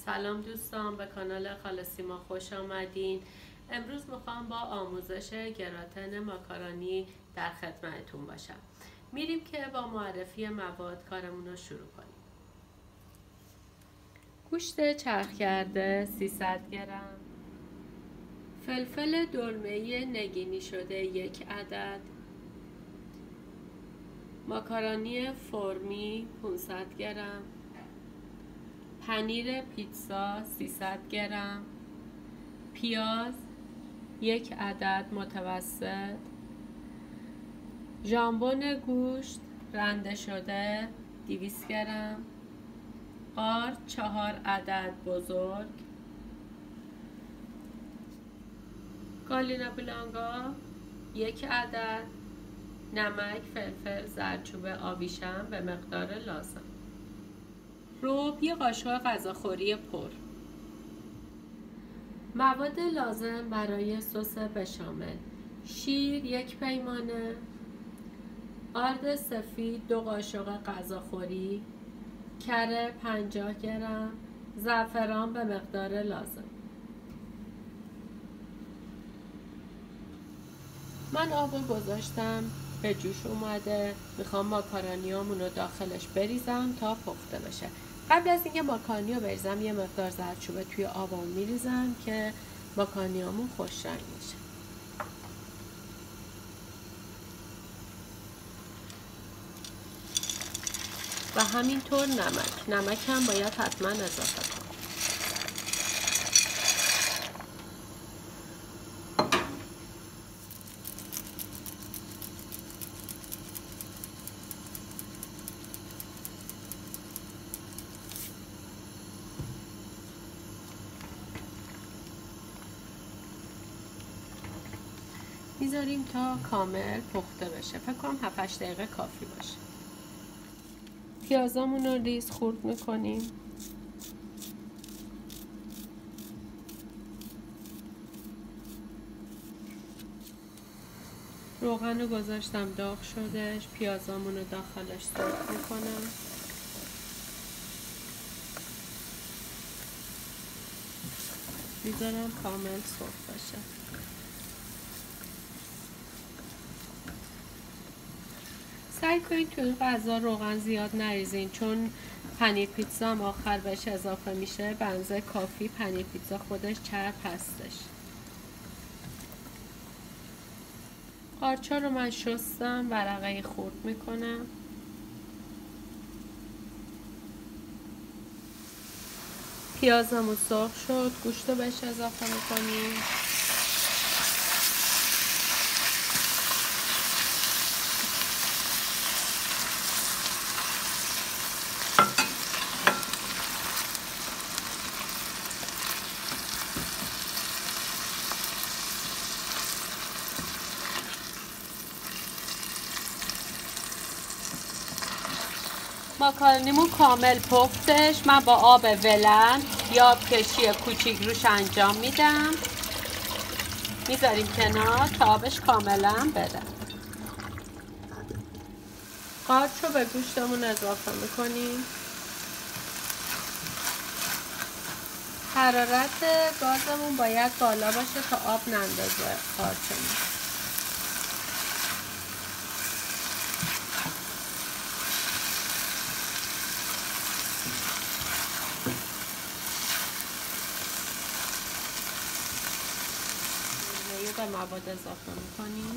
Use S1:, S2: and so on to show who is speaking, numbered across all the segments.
S1: سلام دوستان، به کانال خاله سیما خوش آمدین. امروز میخوام با آموزش گراتن ماکارونی در خدمتتون باشم. میریم که با معرفی مواد کارمون رو شروع کنیم. گوشت چرخ کرده 300 گرم، فلفل دلمه‌ای نگینی شده 1 عدد، ماکارونی فرمی 500 گرم، پنیر پیتزا 300 گرم، پیاز 1 عدد متوسط، ژامبون گوشت رنده شده 200 گرم، قارچ 4 عدد بزرگ، گالینا بلانگا 1 عدد، نمک، فلفل، زردچوبه آویشم به مقدار لازم، رب 1 قاشق غذاخوری پر. مواد لازم برای سس بشامل: شیر 1 پیمانه، آرد سفید 2 قاشق غذاخوری، کره 50 گرم، زعفران به مقدار لازم. من آب گذاشتم به جوش اومده، میخوام ماکارونیامون رو داخلش بریزم تا پخته بشه. قبل از اینکه ماکارونی رو بریزم یه مقدار زردچوبه توی آبمون میریزم که ماکارونیامون خوش رنگ میشه. و همینطور نمک هم باید حتما اضافه کنم. میذاریم تا کامل پخته بشه. فکر کنم 7-8 دقیقه کافی باشه. پیازامون رو ریز خورد میکنیم. روغن رو گذاشتم داغ شدش، پیازامون رو داخلش سرخ میکنم. میذارم کامل سرخ بشه. سعی کنید تو این غذا روغن زیاد نریزین، چون پنیر پیتزا هم آخر بهش اضافه میشه. به اندازه کافی پنیر پیتزا خودش چرب هستش. قارچا رو من شستم، ورقه خورد میکنم. پیازمون سرخ شد، گوشت رو بهش اضافه میکنیم. ماکارونیمون کامل پختش. من با آب ولن یا آب کشی کوچیک روش انجام میدم. میذاریم کنار تا آبش کاملا بره. قارچ رو به گوشتمون اضافه میکنیم. حرارت گازمون باید بالا باشه تا آب نندازه قارچمون. به مواد اضافه میکنیم.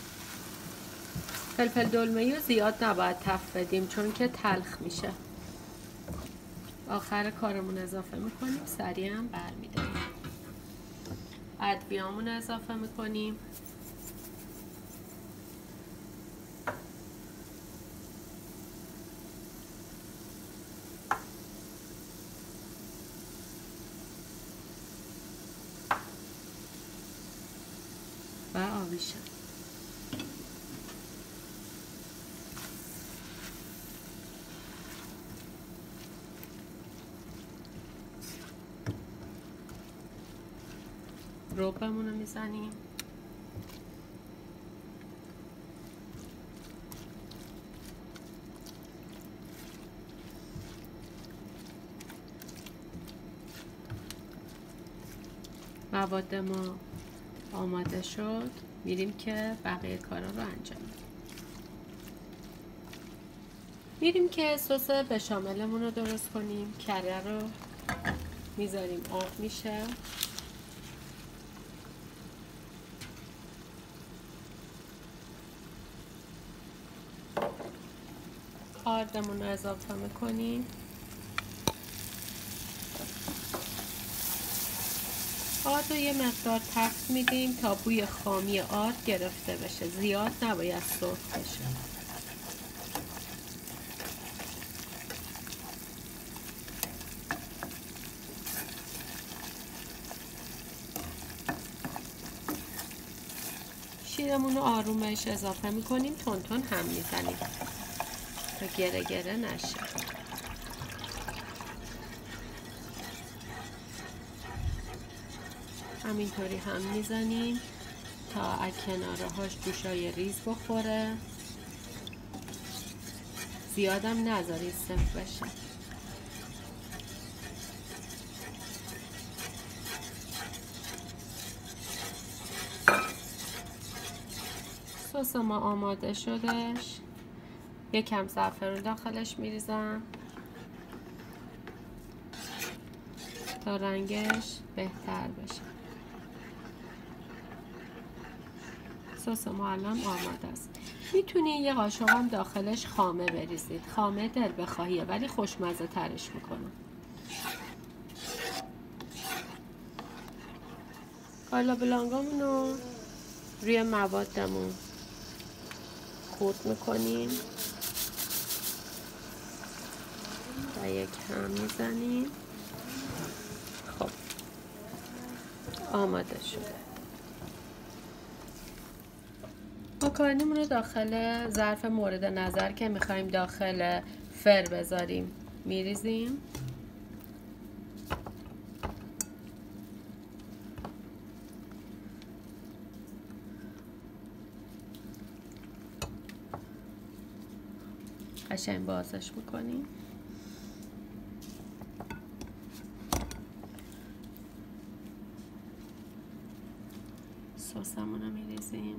S1: فلفل دلمه‌ای رو زیاد نباید تفت بدیم چون که تلخ میشه. آخر کارمون اضافه میکنیم، سریع هم برمیداریم. ادویه‌مون اضافه میکنیم. و آویشم. ربمون رو میزنیم. مواد ما آماده شد، میریم که بقیه کارا رو انجام بدیم. میریم که سس بشاملمون رو درست کنیم. کره رو میذاریم آب میشه. آردمون رو اضافه میکنیم. آرد رو یه مقدار تفت میدیم تا بوی خامی آرد گرفته بشه. زیاد نباید سرخ بشه. شیرمون رو آروم بهش اضافه میکنیم. تون تون هم میزنیم تا گره گره نشه. همینطوری هم میزنیم تا از کنارهاش جوشای ریز بخوره. زیادم نذارید سفت بشه. سس ما آماده شدش. یکم زعفرون داخلش میریزم تا رنگش بهتر بشه. سس ما الان آماده است. میتونی یه قاشق هم داخلش خامه بریزید. خامه دل بخواهیه ولی خوشمزه ترش میکنه. کالا بلانگامون رو روی موادمون خورد میکنیم و یک هم میزنیم. خب آماده شده. ماکارونیمون رو داخل ظرف مورد نظر که میخوایم داخل فر بذاریم میریزیم. قشنگ بازش میکنیم. سسمون رو میریزیم.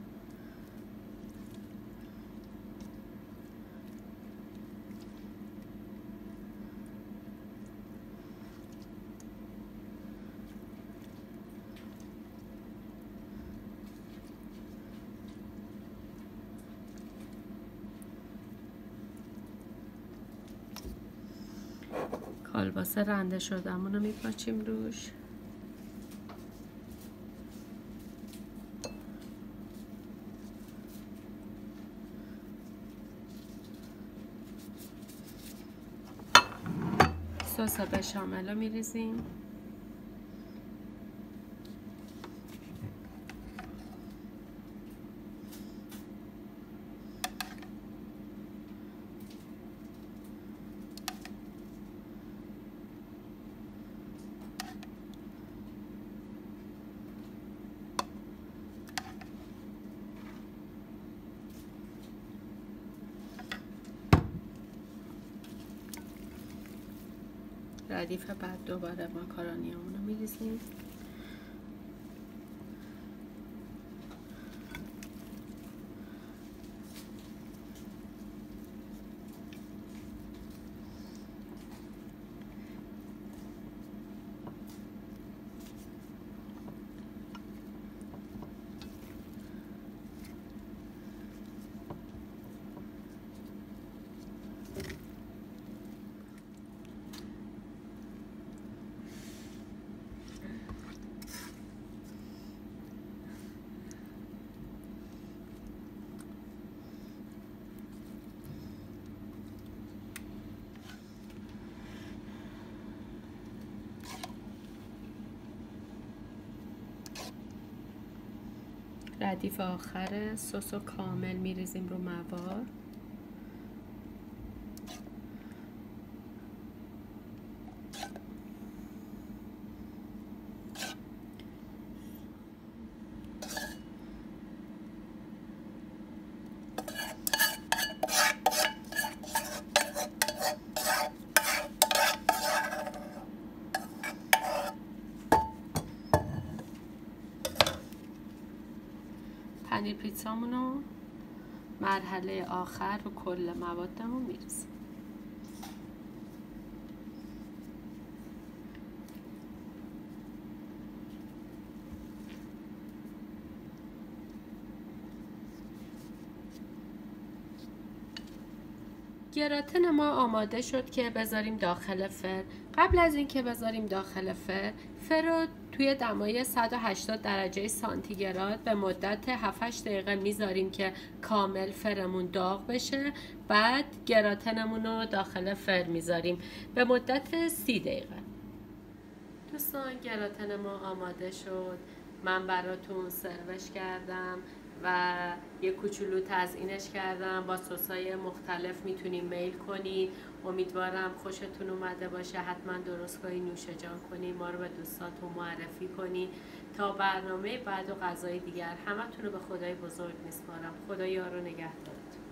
S1: کالباس رنده شدمون رو میپاچیم روش. سس بشامل رو میریزیم. ردیف بعد دوباره ماکارونیامون رو میریزیم. ردیف آخر سس رو کامل میریزیم رو موار. پنیر پیتزامونو مرحله آخر رو کل موادمون میریزیم. گراتن ما آماده شد که بذاریم داخل فر. قبل از اینکه بذاریم داخل فر رو توی دمای 180 درجه سانتیگراد به مدت 7-8 دقیقه میذاریم که کامل فرمون داغ بشه. بعد گراتنمون رو داخل فر میذاریم به مدت 30 دقیقه. دوستان گراتن ما آماده شد. من براتون سروش کردم و یه کوچولو تزیینش کردم با سسای مختلف. میتونید میل کنید. امیدوارم خوشتون اومده باشه. حتما درست کنید، نوش جان کنید، ما رو به دوستاتون معرفی کنید. تا برنامه بعد و غذای دیگر همتون رو به خدای بزرگ میسپارم. خدا یار و نگهدارتون.